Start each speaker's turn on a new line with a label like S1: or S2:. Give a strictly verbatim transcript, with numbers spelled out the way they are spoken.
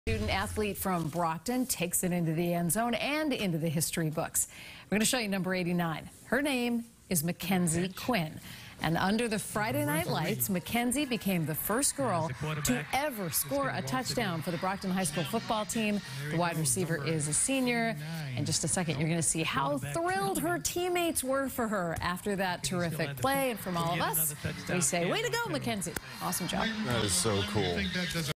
S1: Student athlete from Brockton takes it into the end zone and into the history books. We're going to show you number eighty-nine. Her name is Mackenzie Quinn. And under the Friday Night Lights, Mackenzie became the first girl to ever score a touchdown for the Brockton High School football team. The wide receiver is a senior. In just a second, you're going to see how thrilled her teammates were for her after that terrific play. And from all of us, we say, way to go, Mackenzie. Awesome job.
S2: That is so cool.